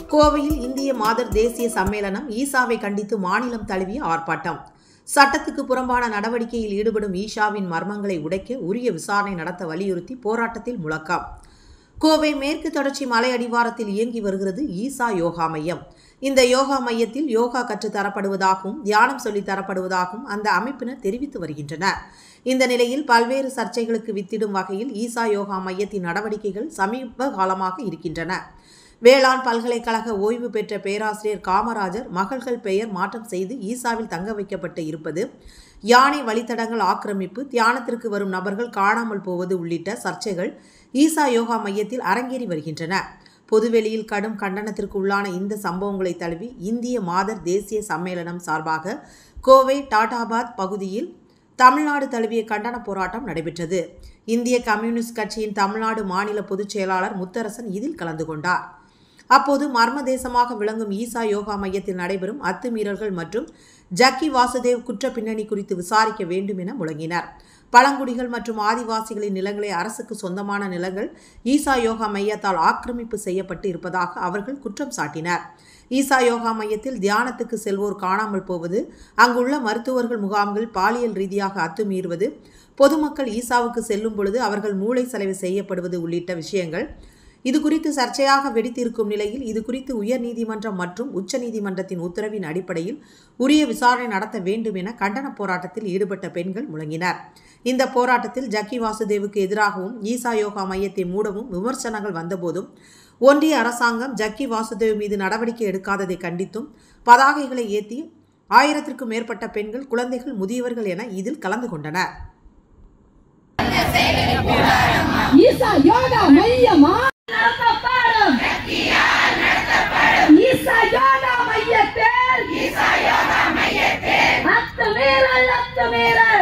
கோவையில் இந்திய மாதர் தேசிய சம்மேளனம் ஈசாவை கண்டித்து மாநிலம் தழுவிய ஆர்ப்பாட்டம். சட்டத்துக்கு புறம்பான நடவடிக்கையில் ஈடுபடும் ஈசாவின் மர்மங்களை உடைக்க உரிய விசாரணை நடத்த வலியுறுத்தி போராட்டத்தில் முழக்கம். கோவை மேற்கு தொடர்ச்சி மலை அடிவாரத்தில் இயங்கி வருகிறது ஈசா யோகா மையம். இந்த யோகா மையத்தில் யோகா கற்றுத் தரப்படுவதாகவும் தியானம் சொல்லித் தரப்படுவதாகவும் அந்த அமைப்பினர் தெரிவித்து வருகின்றனர். இந்த நிலையில் பல்வேறு சர்ச்சைகளுக்கு வித்திடும் வகையில் ஈசா யோகா மையத்தின் நடவடிக்கைகள் சமீப காலமாக இருக்கின்றன. வேளாண் பல்கலைக்கழக ஓய்வு பெற்ற பேராசிரியர் காமராஜர் மகள்கள் பெயர் மாற்றம் செய்து ஈசாவில் தங்க வைக்கப்பட்டு இருப்பது, யானை வழித்தடங்கள் ஆக்கிரமிப்பு, தியானத்திற்கு வரும் நபர்கள் காணாமல் போவது உள்ளிட்ட சர்ச்சைகள் ஈசா யோகா மையத்தில் அரங்கேறி வருகின்றன. பொதுவெளியில் கடும் கண்டனத்திற்கு உள்ளான இந்த சம்பவங்களை தழுவி இந்திய மாதர் தேசிய சம்மேளனம் சார்பாக கோவை டாடாபாத் பகுதியில் தமிழ்நாடு தழுவிய கண்டன போராட்டம் நடைபெற்றது. இந்திய கம்யூனிஸ்ட் கட்சியின் தமிழ்நாடு மாநில பொதுச் செயலாளர் முத்தரசன் இதில் கலந்து கொண்டார். அப்போது மர்ம தேசமாக விளங்கும் ஈசா யோகா மையத்தில் நடைபெறும் அத்துமீறல்கள் மற்றும் ஜக்கி வாசுதேவ் குற்ற பின்னணி குறித்து விசாரிக்க வேண்டும் என முழங்கினர். பழங்குடிகள் மற்றும் ஆதிவாசிகளின் நிலங்களை அரசுக்கு சொந்தமான நிலங்கள் ஈசா யோகா மையத்தால் ஆக்கிரமிப்பு செய்யப்பட்டு இருப்பதாக அவர்கள் குற்றம் சாட்டினர். ஈசா யோகா மையத்தில் தியானத்துக்கு செல்வோர் காணாமல் போவது, அங்குள்ள மருத்துவர்கள் முகாம்கள் பாலியல் ரீதியாக அத்துமீறுவது, பொதுமக்கள் ஈசாவுக்கு செல்லும் பொழுது அவர்கள் மூளை சலவை செய்யப்படுவது உள்ளிட்ட விஷயங்கள் இதுகுறித்து சர்ச்சையாக வெடித்திருக்கும் நிலையில் இதுகுறித்து உயர்நீதிமன்றம் மற்றும் உச்சநீதிமன்றத்தின் உத்தரவின் அடிப்படையில் உரிய விசாரணை நடத்த வேண்டும் என கண்டன போராட்டத்தில் ஈடுபட்ட பெண்கள் முழங்கினர். இந்த போராட்டத்தில் ஜக்கி வாசுதேவுக்கு எதிராகவும் ஈசா யோகா மையத்தை மூடவும் விமர்சனங்கள் வந்தபோதும் ஒன்றிய அரசாங்கம் ஜக்கி வாசுதேவ் மீது நடவடிக்கை எடுக்காததை கண்டித்தும் பதாகைகளை ஏற்றி 1000க்கும் மேற்பட்ட பெண்கள், குழந்தைகள், முதியவர்கள் என இதில் கலந்து கொண்டனர். ஈசா யோகா மையமா நடத்தப்படும். ஈசா யோகா மையத்தில் அத்துமீறல்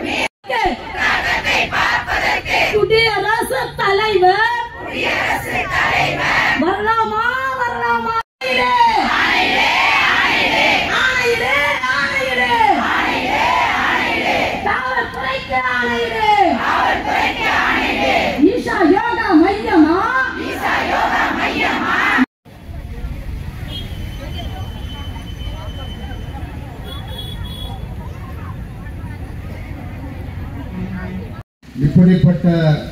குடியரசுத் தலைவர் வரலாமா காவல்துறைக்கு ஆணையிடு. ஈசா யோகா மையமா இப்படிப்பட்ட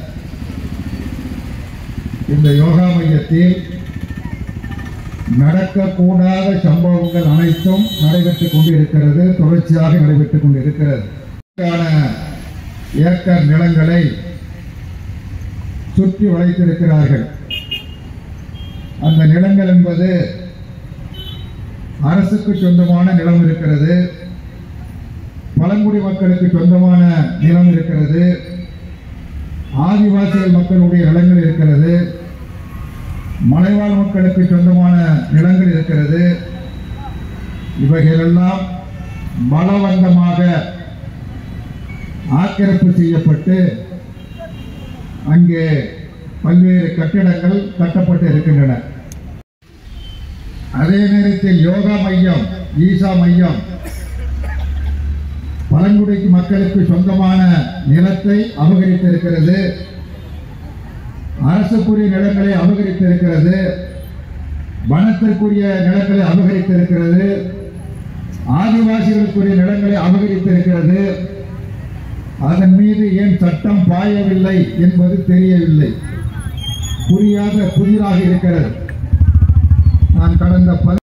இந்த யோகா மையத்தில் நடக்கக்கூடாத சம்பவங்கள் அனைத்தும் நடைபெற்றுக் கொண்டிருக்கிறது, தொடர்ச்சியாக நடைபெற்றுக் கொண்டிருக்கிறது. ஏக்கர் நிலங்களை சுற்றி வளைத்திருக்கிறார்கள். அந்த நிலங்கள் என்பது அரசுக்கு சொந்தமான நிலம் இருக்கிறது, பழங்குடி மக்களுக்கு சொந்தமான நிலம் இருக்கிறது, ஆதிவாசிகள் மக்களுடைய நிலங்கள் இருக்கிறது, மலைவாழ் மக்களுக்கு சொந்தமான நிலங்கள் இருக்கிறது. இவைகளெல்லாம் பலவந்தமாக ஆக்கிரமிப்பு செய்யப்பட்டு அங்கே பல்வேறு கட்டிடங்கள் கட்டப்பட்டு இருக்கின்றன. அதே நேரத்தில் யோகா மையம், ஈசா மையம் பழங்குடி மக்களுக்கு சொந்தமான நிலத்தை அபகரித்திருக்கிறது, அரசுக்குரிய நிலங்களை அபகரித்திருக்கிறது, வனத்திற்குரிய நிலங்களை அபகரித்திருக்கிறது, ஆதிவாசிகளுக்குரிய நிலங்களை அபகரித்திருக்கிறது. அதன் மீது ஏன் சட்டம் பாயவில்லை என்பது தெரியவில்லை, புதிராக இருக்கிறது. நான் கடந்த